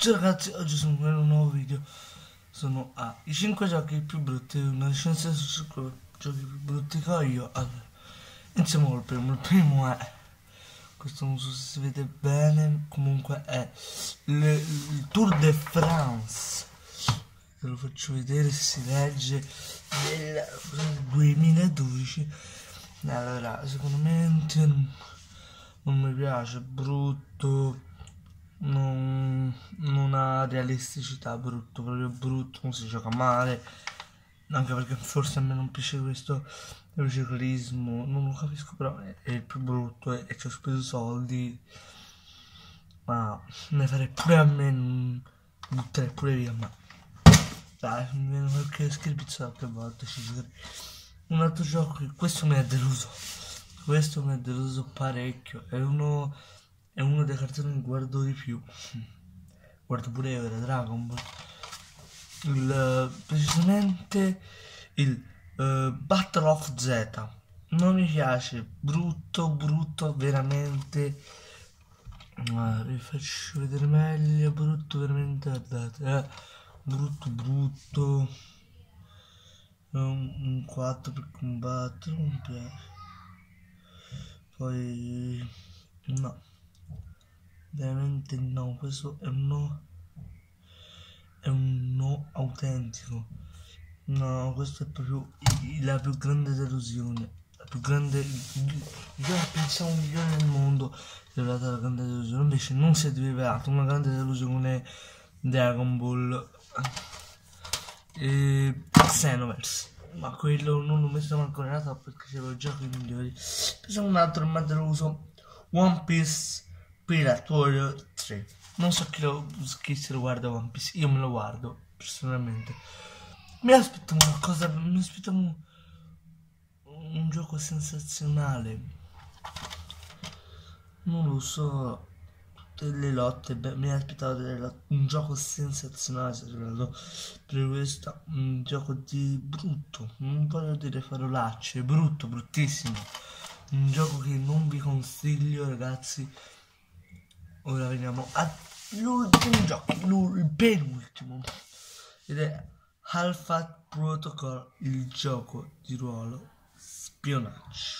Ciao ragazzi, oggi sono con un nuovo video. Sono i 5 giochi più brutti, una recensione su 5 giochi più brutti che ho io. Allora, iniziamo col primo. Il primo è, questo non so se si vede bene, comunque è il Tour de France. Ve lo faccio vedere se si legge, del 2012. Allora, secondo me non mi piace, è brutto. Non ha realisticità, brutto, proprio brutto, non si gioca male, anche perché forse a me non piace questo ciclismo, non lo capisco, però è il più brutto e ci ho speso soldi, ma ne farei pure a me, non butterei pure via, ma dai, mi viene qualche scripizzato qualche volta ci giocherei. Un altro gioco che questo mi ha deluso parecchio, è uno dei cartoni che guardo di più. Guardo pure io, era Dragon Ball. Precisamente il Battle of Z. Non mi piace, brutto, veramente. Vi faccio vedere meglio, brutto, veramente, guardate, brutto. Un 4 per combattere, non mi piace. Poi no. Veramente no, questo è un no autentico. No, questo è proprio la più grande delusione. La più grande. Io pensavo un milione nel mondo è arrivata la grande delusione. Invece non si è rivelato una grande delusione Dragon Ball e Xenoverse. Ma quello non l'ho messo ancora in top perché c'erano giochi migliori. Pensavo un altro mi ha deluso. One Piece Pirate Warrior 3. Non so chi se lo guarda One Piece, io me lo guardo personalmente. Mi aspettavo qualcosa, mi aspettavo un gioco sensazionale. Non lo so, delle lotte, mi aspettavo un gioco sensazionale, per questo un gioco di brutto, non voglio dire parolacce, brutto, bruttissimo. Un gioco che non vi consiglio, ragazzi. Ora veniamo all'ultimo gioco, il penultimo, ed è Alpha Protocol, il gioco di ruolo spionaggio.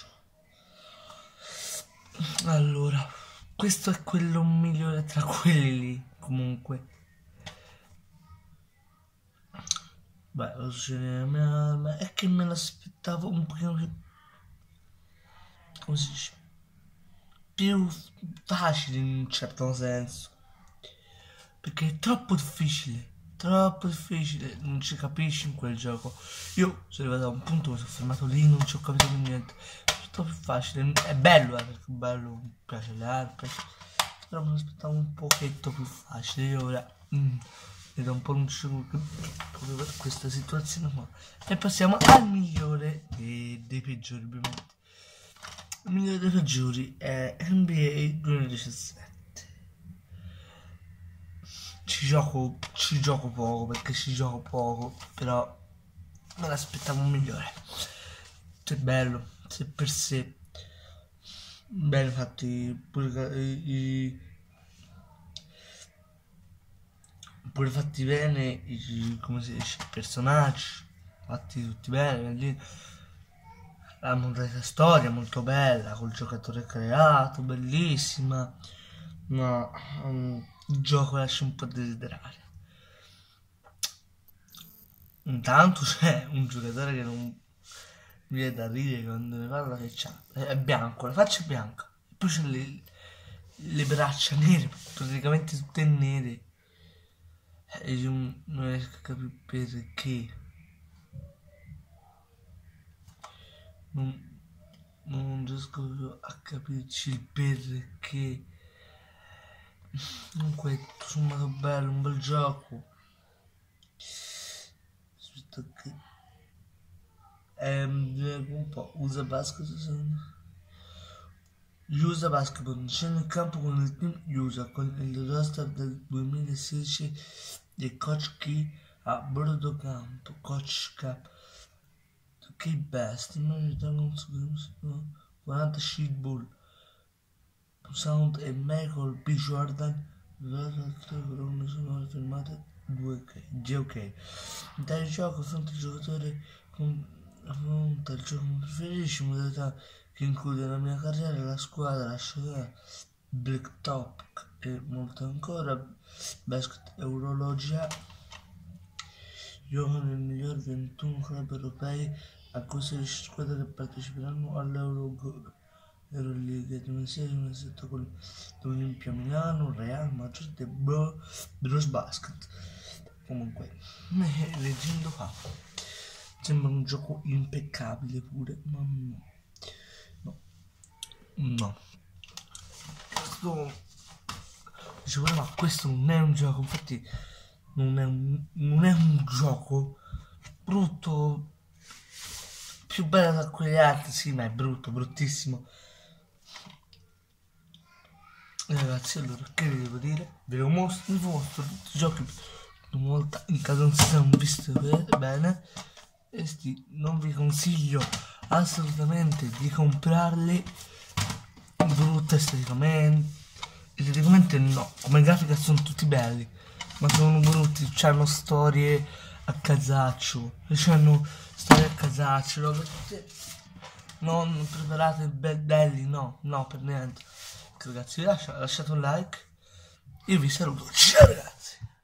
Allora, questo è quello migliore tra quelli lì, comunque. Beh, lo so, è che me l'aspettavo un pochino più, come si dice, più facile in un certo senso, perché è troppo difficile, non ci capisci in quel gioco. Io sono arrivato a un punto, mi sono fermato lì, non ci ho capito più niente. È tutto più facile, è bello, perché è bello, mi piace le armi, però me l'aspettavo un pochetto più facile. Io ora vedo un po' un gioco proprio per questa situazione qua. E passiamo al migliore dei peggiori, ovviamente. Il migliore dei peggiori è NBA 2017. Ci gioco poco, perché ci gioco poco, però me l'aspettavo un migliore. È bello, se per sé. Bello, infatti pure fatti bene, come si dice, i personaggi, fatti tutti bene, la modalità storia molto bella, col giocatore creato, bellissima, ma il gioco lascia un po' a desiderare. Intanto c'è un giocatore che non mi viene da ridere quando ne parla, che è bianco, la faccia è bianca, e poi c'è le braccia nere, praticamente tutte nere, e io non riesco a capire perché. Non riesco a capirci il perché. Comunque tutto sommato bello, un bel gioco. Aspetta che un po' usa basketball scende in campo con il team USA con il roster del 2016 di Coach Key a bordo campo. Coach Cap Key Best 40 Sheet Bull Sound e Michael B. Jordan chiamata 2K, GOK. Dal gioco affronta il giocatore affronta il gioco che preferisci, modalità che include la mia carriera, la squadra, la sciagura, Blacktop e molto ancora, basket e orologia. Gioca nel miglior 21 club europei a cui 16 squadre che parteciperanno all'Euroleague 2006-2007 con l'Olimpia Milano, Real Madrid e Bros Basket. Comunque, leggendo qua, sembra un gioco impeccabile pure, ma no. Dicevo, ma questo non è un gioco, infatti non è un gioco brutto, più bello da quegli altri, sì, ma è brutto, bruttissimo. Ragazzi, allora, che vi devo dire? Vi mostro tutti i giochi una volta in caso non si siano visti bene. Questi non vi consiglio assolutamente di comprarli, brutti esteticamente no, come grafica sono tutti belli, ma sono brutti, hanno storie a casaccio, non preparate belli, no, per niente. Ragazzi, lasciate un like, io vi saluto, ciao ragazzi!